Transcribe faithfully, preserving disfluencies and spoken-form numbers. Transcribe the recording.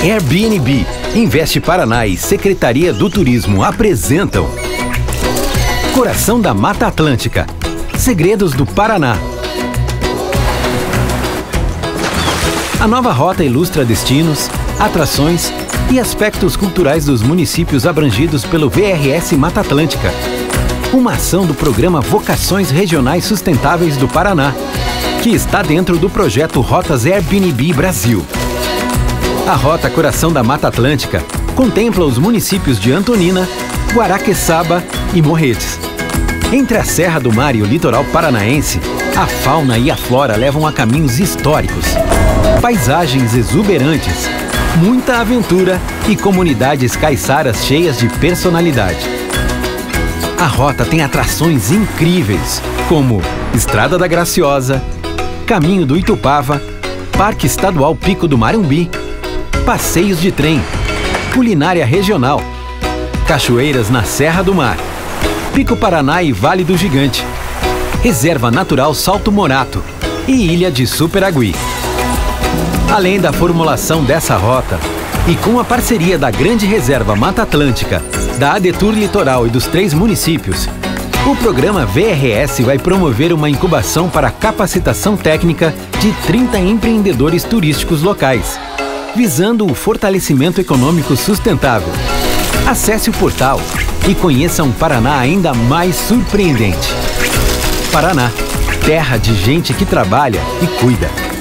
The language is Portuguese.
Airbnb, Investe Paraná e Secretaria do Turismo apresentam Coração da Mata Atlântica, Segredos do Paraná. A nova rota ilustra destinos, atrações e aspectos culturais dos municípios abrangidos pelo V R S Mata Atlântica, uma ação do Programa Vocações Regionais Sustentáveis do Paraná, que está dentro do projeto Rotas Airbnb Brasil. A Rota Coração da Mata Atlântica contempla os municípios de Antonina, Guaraqueçaba e Morretes. Entre a Serra do Mar e o litoral paranaense, a fauna e a flora levam a caminhos históricos, paisagens exuberantes, muita aventura e comunidades caiçaras cheias de personalidade. A rota tem atrações incríveis, como Estrada da Graciosa, Caminho do Itupava, Parque Estadual Pico do Marumbi, passeios de trem, culinária regional, cachoeiras na Serra do Mar, Pico Paraná e Vale do Gigante, Reserva Natural Salto Morato e Ilha de Superagui. Além da formulação dessa rota, e com a parceria da Grande Reserva Mata Atlântica, da ADETUR Litoral e dos três municípios, o programa V R S vai promover uma incubação para capacitação técnica de trinta empreendedores turísticos locais, visando o fortalecimento econômico sustentável. Acesse o portal e conheça um Paraná ainda mais surpreendente. Paraná, terra de gente que trabalha e cuida.